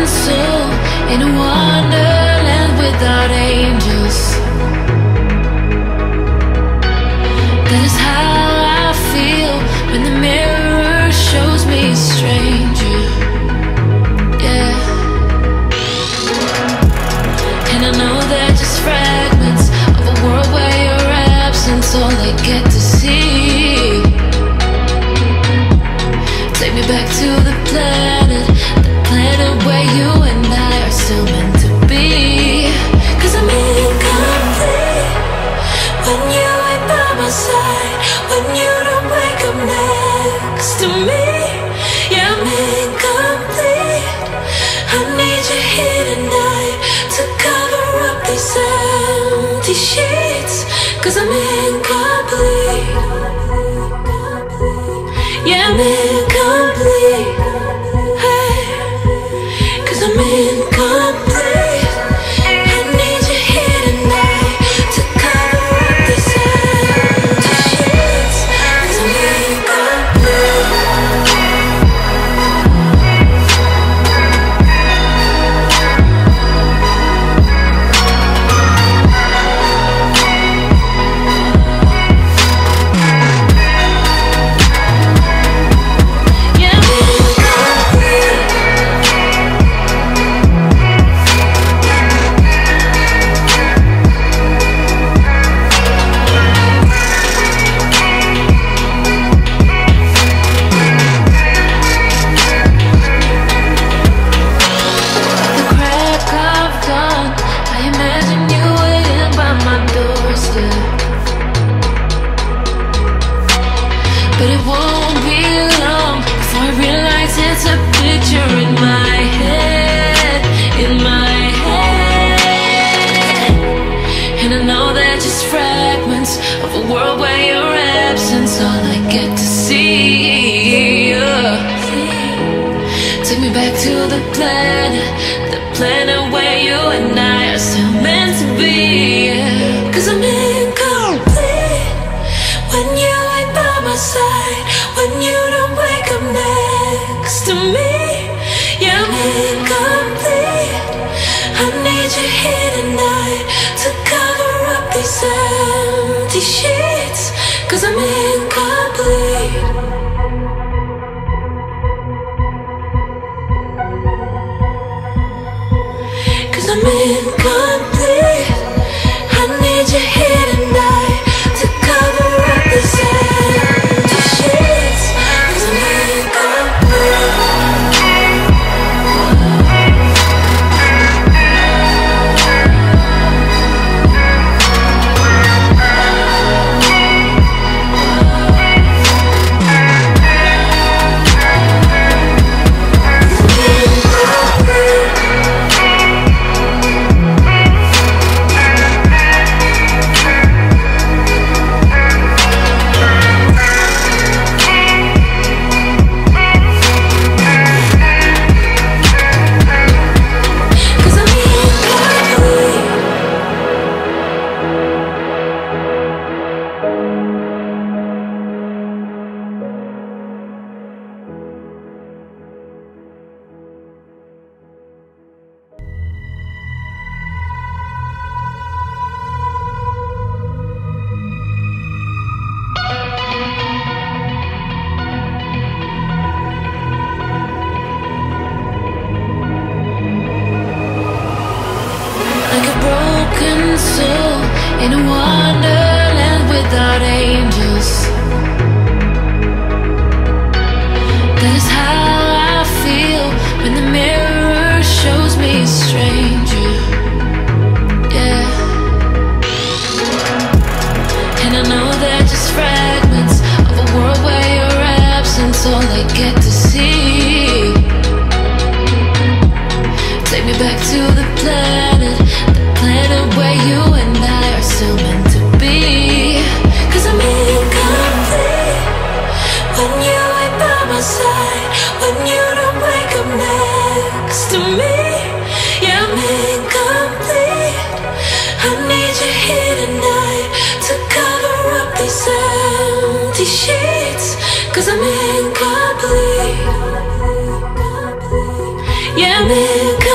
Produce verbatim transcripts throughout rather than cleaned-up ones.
soul in a wonderland without angels. That is how I feel when the mirror shows me a stranger. Yeah. And I know they're just fragments of a world where your absence all I get to see. Take me back to the planet, the planet where you and I are still meant to be. Cause I'm incomplete when you ain't by my side, when you don't wake up next to me. Yeah, I'm incomplete. I need you here tonight to cover up these empty sheets. Cause I'm incomplete. Yeah, I'm incomplete. Hey, cause I'm incomplete. I need you here tonight to cover up these empty sheets. Cause I'm incomplete. But it won't be long before I realize it's a picture in my head, in my head. And I know they're just fragments of a world where your absence all I get to see. Yeah. Take me back to the planet, the planet where you and I are still meant to be. Yeah. Cause I'm incomplete when you ain't by my side, when you don't wake up next to me. Yeah, I'm incomplete. I need you here tonight to cover up these empty sheets. Cause I'm incomplete. Cause I'm incomplete. I need you here tonight to cover up these empty sheets. Cause I'm incomplete. Soul in a wonderland without angels. That is how I feel when the mirror shows me a stranger. Yeah. And I know they're just fragments of a world where your absence all I get to see. Take me back to the planet, planet where you and I are still meant to be. Cause I'm incomplete when you ain't by my side, when you don't wake up next to me. Yeah, I'm incomplete. I need you here tonight to cover up these empty sheets. Cause I'm incomplete. Yeah, I'm incomplete.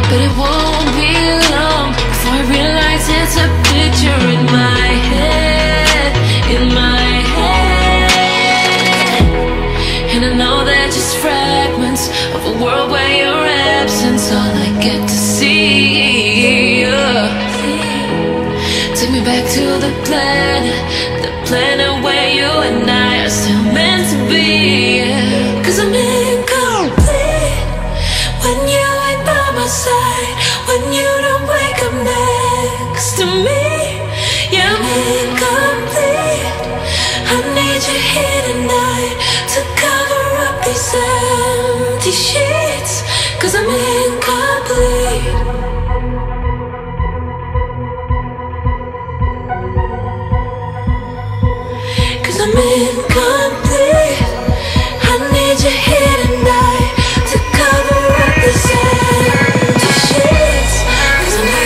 but it won't be long before I realize it's a picture in my head, in my head. And I know they're just fragments of a world where your absence all I get to see. Yeah. Take me back to the planet, the planet where you and I are still meant to be. Yeah. Cause I'm incomplete when you ain't by my side, when you don't wake up next to me. Yeah, I'm incomplete. I need you here tonight to cover up these empty sheets. Cause I'm incomplete. Cause I'm incomplete. I need you here tonight to cover up these empty sheets. Cause I'm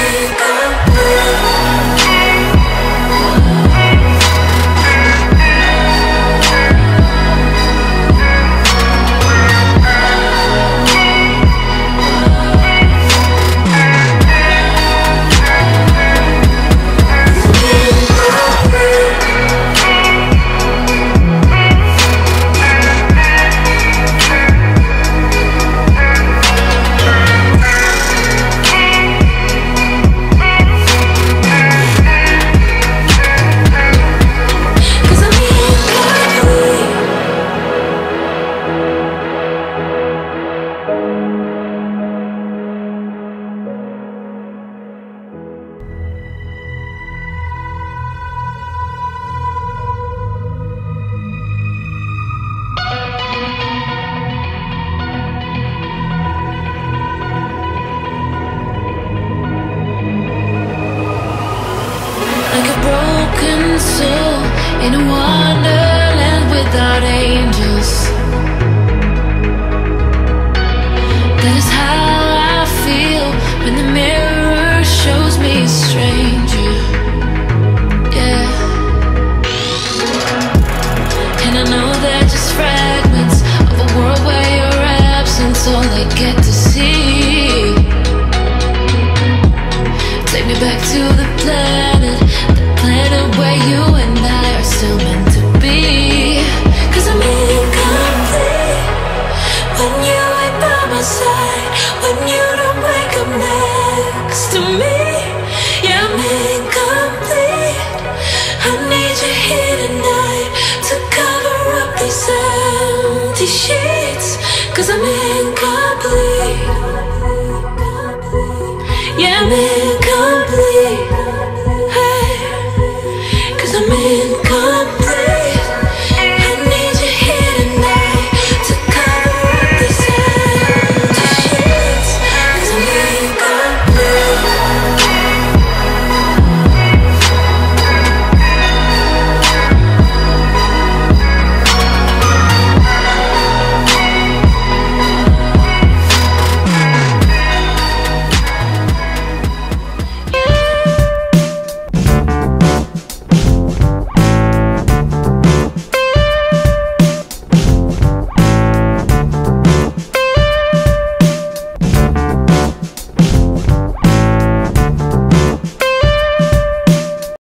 in a wonderland without angels. That is how I feel when the mirror shows me a stranger. Yeah. And I know they're just fragments of a world where your absence all I get to see. Take me back to the planet, the planet where you and I are still meant to be. Cause I'm incomplete when you ain't by my side, when you don't wake up next to me. Yeah, I'm incomplete. I need you here tonight to cover up these empty sheets. Cause I'm incomplete. Yeah, I'm incomplete.